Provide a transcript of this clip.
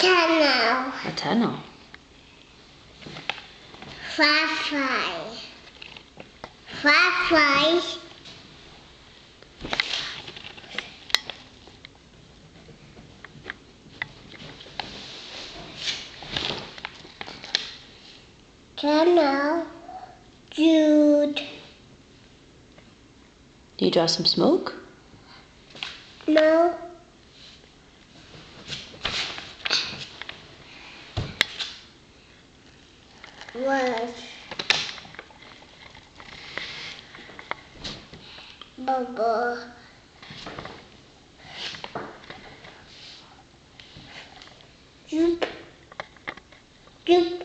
tunnel. A tunnel. Firefly. Firefly. Tunnel. Jude. Do you draw some smoke? No. Was. Bubble. Jude. Jude.